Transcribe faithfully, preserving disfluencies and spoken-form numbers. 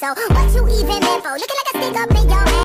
though. What you even there for? Looking like a stick up